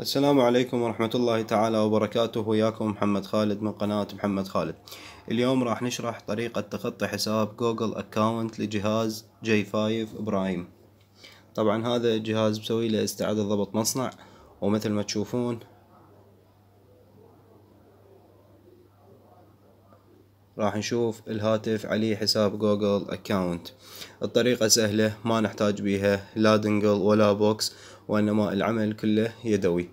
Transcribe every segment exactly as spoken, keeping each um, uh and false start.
السلام عليكم ورحمة الله تعالى وبركاته. وياكم محمد خالد من قناة محمد خالد. اليوم راح نشرح طريقة تخطي حساب جوجل اكاونت لجهاز جي فايف برايم. طبعا هذا الجهاز مسوي له استعادة ضبط مصنع، ومثل ما تشوفون راح نشوف الهاتف عليه حساب جوجل اكاونت. الطريقة سهلة، ما نحتاج بيها لا دنجل ولا بوكس، وانما العمل كله يدوي.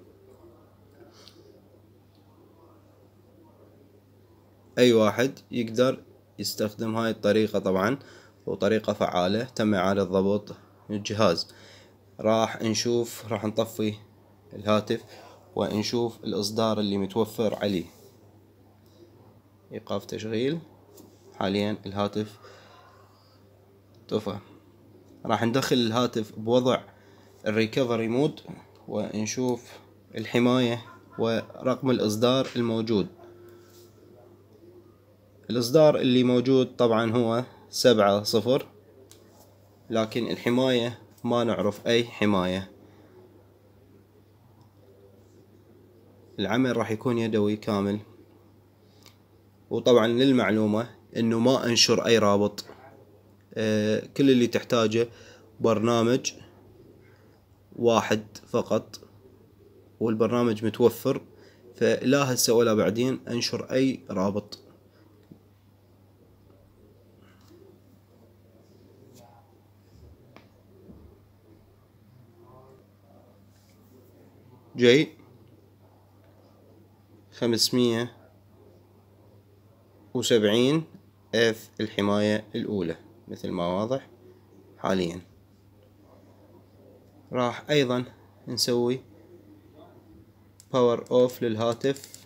اي واحد يقدر يستخدم هاي الطريقة طبعا، وطريقة فعالة تم اعادة ضبط الجهاز. راح نشوف راح نطفي الهاتف ونشوف الاصدار اللي متوفر عليه. ايقاف تشغيل. حاليا الهاتف طفى. راح ندخل الهاتف بوضع الريكفري مود ونشوف الحماية ورقم الاصدار الموجود. الإصدار اللي موجود طبعا هو سبعة صفر، لكن الحماية ما نعرف أي حماية. العمل راح يكون يدوي كامل. وطبعا للمعلومة إنه ما أنشر أي رابط، آه كل اللي تحتاجه برنامج واحد فقط، والبرنامج متوفر، فلا هسه ولا بعدين أنشر أي رابط. جي خمسمية وسبعين اف الحماية الأولى مثل ما واضح حاليا. راح أيضا نسوي باور اوف للهاتف.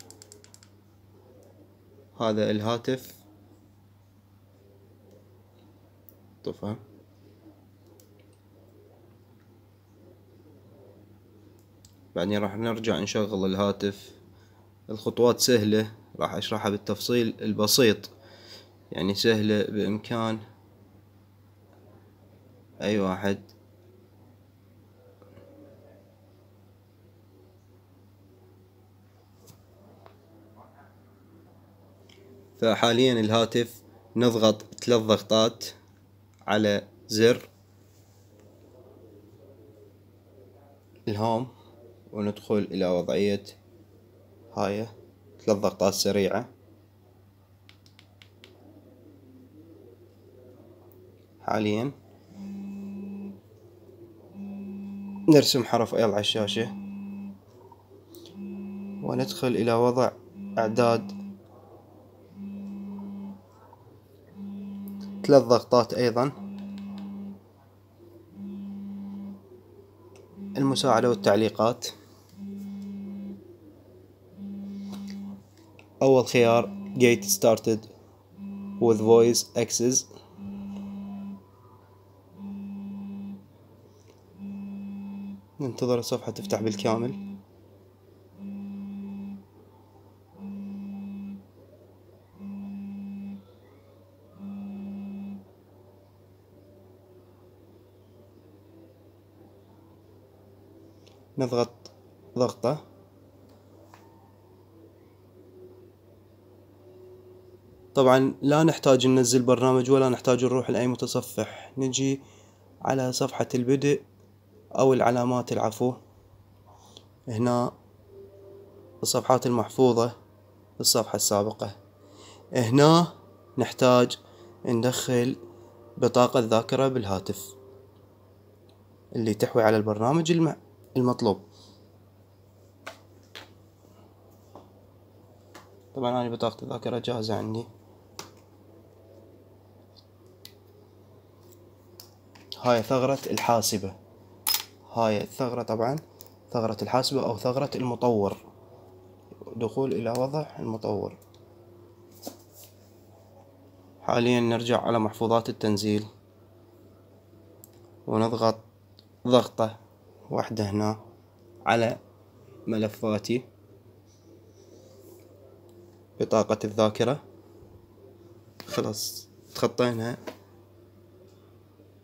هذا الهاتف طفى. بعدين راح نرجع نشغل الهاتف. الخطوات سهلة، راح اشرحها بالتفصيل البسيط، يعني سهلة بامكان اي واحد. فحاليا الهاتف نضغط ثلاث ضغطات على زر الهوم وندخل الى وضعية هاي، ثلاث ضغطات سريعة. حاليا نرسم حرف ال على الشاشة وندخل الى وضع اعداد، ثلاث ضغطات ايضا. المساعدة والتعليقات. اول خيار get started with voice access. ننتظر الصفحة تفتح بالكامل. نضغط ضغطة. طبعا لا نحتاج ننزل برنامج ولا نحتاج نروح لأي متصفح، نجي على صفحة البدء أو العلامات العفو. هنا الصفحات المحفوظة بالصفحة السابقة. هنا نحتاج ندخل بطاقة ذاكرة بالهاتف اللي تحوي على البرنامج المطلوب. طبعا أنا بطاقة الذاكرة جاهزة عندي. هاي ثغرة الحاسبة. هاي الثغرة طبعا ثغرة الحاسبة أو ثغرة المطور. دخول إلى وضع المطور. حاليا نرجع على محفوظات التنزيل ونضغط ضغطة واحدة هنا على ملفاتي بطاقة الذاكرة. خلاص تخطينا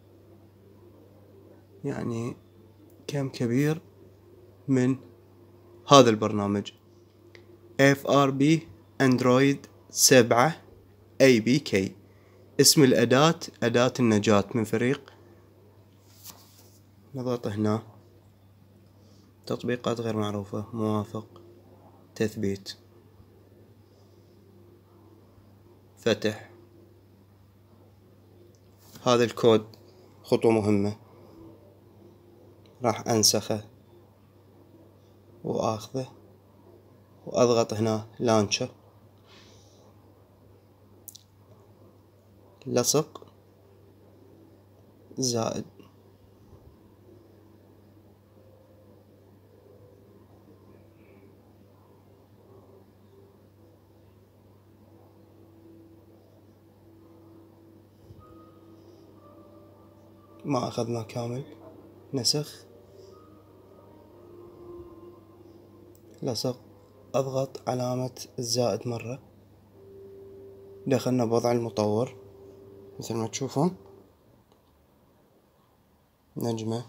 يعني كم كبير من هذا البرنامج إف آر بي أندرويد سبعة إيه بي كي. اسم الأداة أداة النجاة من فريق. نضغط هنا تطبيقات غير معروفة، موافق، تثبيت، فتح. هذا الكود خطوة مهمة، راح أنسخه وآخذه وأضغط هنا لانشر، لصق زائد. ما أخذنا كامل، نسخ، لصق، أضغط علامة الزائد مرة، دخلنا بوضع المطور مثل ما تشوفون، نجمة،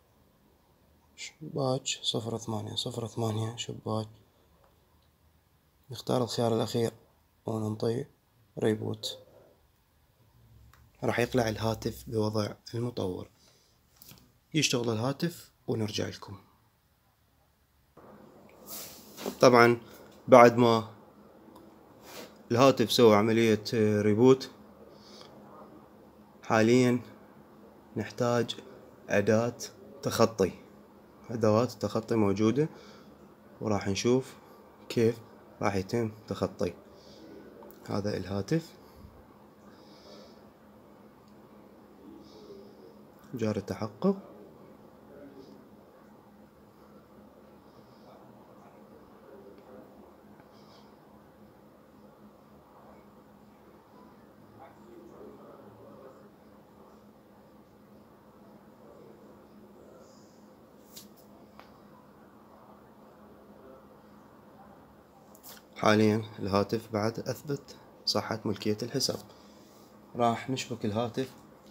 شباك صفر ثمانية صفر ثمانية شباك. نختار الخيار الأخير وننطي ريبوت، راح يقلع الهاتف بوضع المطور. يشتغل الهاتف ونرجع لكم. طبعا بعد ما الهاتف سوى عملية ريبوت، حاليا نحتاج أداة تخطي. أدوات التخطي موجودة، وراح نشوف كيف راح يتم تخطي هذا الهاتف. جاري التحقق، حاليا الهاتف بعد أثبت صحة ملكية الحساب. راح نشبك الهاتف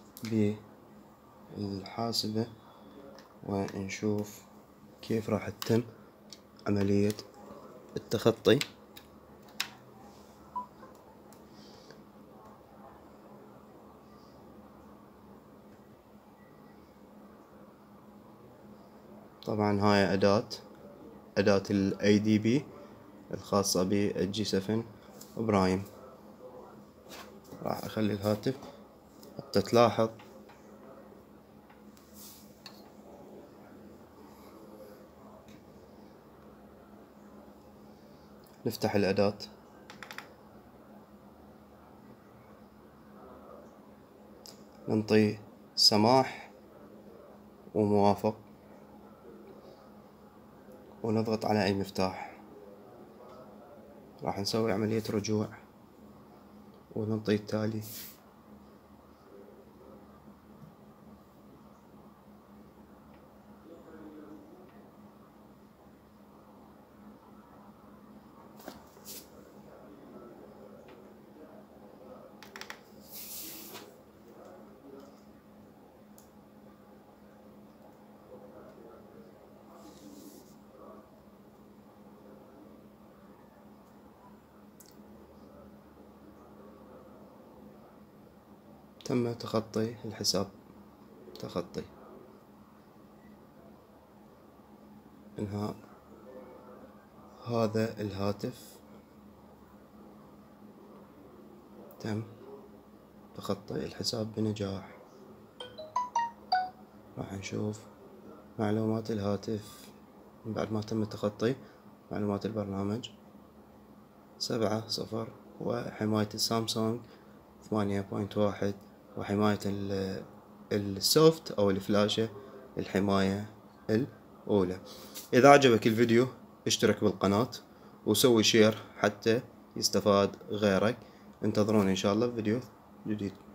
بالحاسبة ونشوف كيف راح تتم عملية التخطي. طبعا هاي أداة أداة ال إيه دي بي الخاصة بالجي سفن برايم. راح أخلي الهاتف حتى تلاحظ نفتح الأداة، ننطي سماح وموافق، ونضغط على أي مفتاح. راح نسوي عملية رجوع وننطي التالي. تم تخطي الحساب. تخطي. انهاء. هذا الهاتف تم تخطي الحساب بنجاح. راح نشوف معلومات الهاتف بعد ما تم التخطي. معلومات البرنامج سبعة صفر، وحماية السامسونج ثمانية بوينت واحد، وحماية السوفت أو الفلاشة الحماية الأولى. إذا عجبك الفيديو اشترك بالقناة وسوي شير حتى يستفاد غيرك. انتظروني إن شاء الله في فيديو جديد.